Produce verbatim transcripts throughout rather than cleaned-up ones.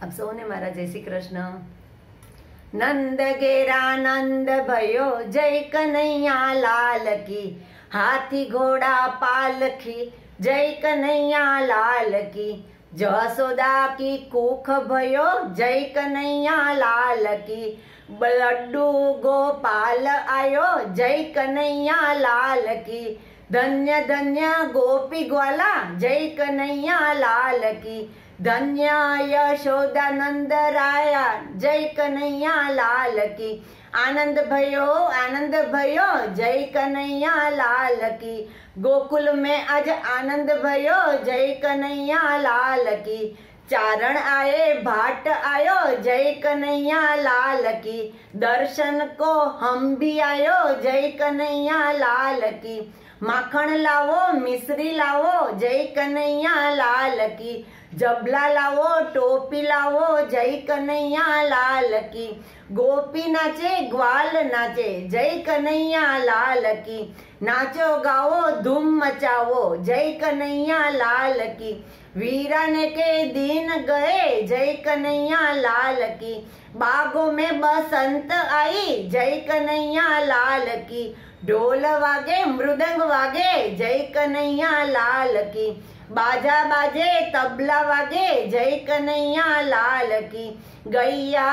આપ સૌને મારા જય શ્રી કૃષ્ણ। નંદ ઘેરા નંદ ભયો જય કનૈયા લાલ કી, હાથી ઘોડા પાલખી જય કનૈયા લાલ કી, જશોદા કી કુખ ભયો જય કનૈયા લાલ કી, લડ્ડુ ગોપાલ આયો જય કનૈયા લાલ કી, ધન્ય ધન્ય ગોપી ગ્વાલા જય કનૈયા લાલ કી, ધન્ય યશોદાનંદ રાયા જય કનૈયા લાલ કી, આનંદ ભયો આનંદ ભયો જય કનૈયા લાલ કી, गोकुल में आज आनंद भयो जय कन्हैया लाल की, चारण आए भाट आयो जय कन्हैया लाल की, दर्शन को हम भी आयो जय कन्हैया लाल की, माखण लावो मिश्री लावो जय कन्हैया लाल की, जबला लावो टोपी लावो जय कन्हैया लाल की, गोपी नाचे ग्वाल नाचे जय कन्हैया लाल की, नाचो गाओ धूम मचाओ जय कन्हैया लाल की, वीरान के दिन गए जय कन्हैया लाल की, बागों में बसंत आई जय कन्हैया लाल की, ढोल वागे मृदंग वागे जय कन्हैया लाल की, बाजा बाजे तबला वागे जय कन्हैया लाल की, गैया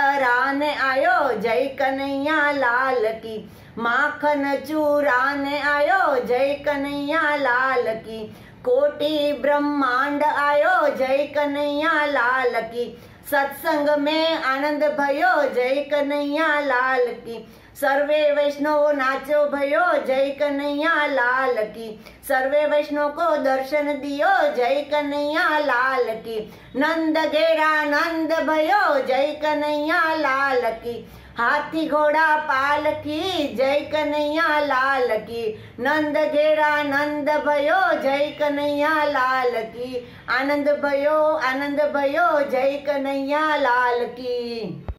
चराने आयो जय कन्हैया लाल की, माखन चूराने आयो जय कन्हैया लाल की, कोटि ब्रह्मांड आयो जय कन्हैया लाल की, सत्संग में आनंद भयो जय कन्हैया लाल की, सर्वे वैष्णव नाचो भयो जय कन्हैया लाल की, सर्वे वैष्णव को दर्शन दियो जय कन्हैया लाल की, नंद घेरा नंद भयो जय कन्हैया लाल की, हाथी घोड़ा पालकी जय कन्हैया लाल की, नंद घेरा नंद भयो जय कन्हैया लाल की, आनंद भयो आनंद भयो जय कन्हैया लाल की।